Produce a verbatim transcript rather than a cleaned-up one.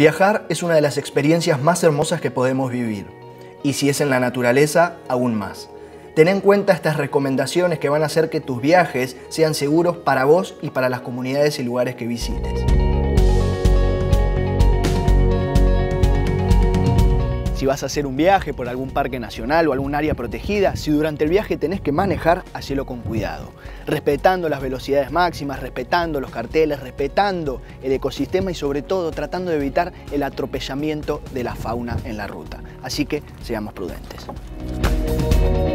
Viajar es una de las experiencias más hermosas que podemos vivir, y si es en la naturaleza, aún más. Ten en cuenta estas recomendaciones que van a hacer que tus viajes sean seguros para vos y para las comunidades y lugares que visites. Si vas a hacer un viaje por algún parque nacional o algún área protegida, si durante el viaje tenés que manejar, hacelo con cuidado, respetando las velocidades máximas, respetando los carteles, respetando el ecosistema y sobre todo tratando de evitar el atropellamiento de la fauna en la ruta. Así que seamos prudentes.